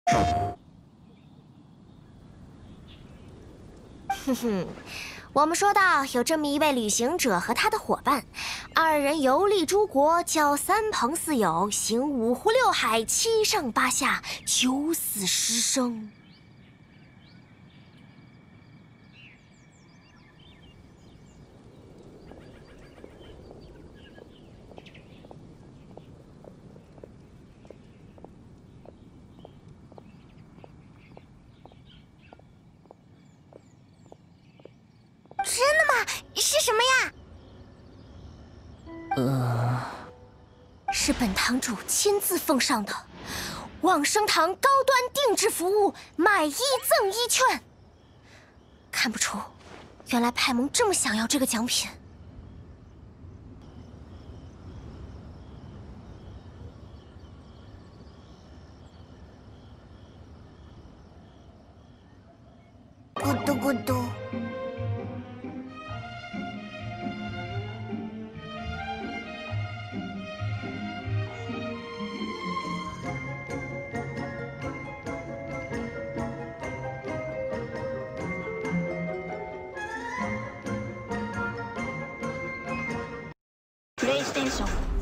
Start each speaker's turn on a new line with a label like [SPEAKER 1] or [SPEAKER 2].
[SPEAKER 1] 哼哼，我们说到有这么一位旅行者和他的伙伴，二人游历诸国，交三朋四友，行五湖六海，七上八下，九死十生。真的吗？是什么呀？是本堂主亲自奉上的往生堂高端定制服务，买一赠一券。看不出，原来派蒙这么想要这个奖品。咕嘟咕嘟。
[SPEAKER 2] プレイステーション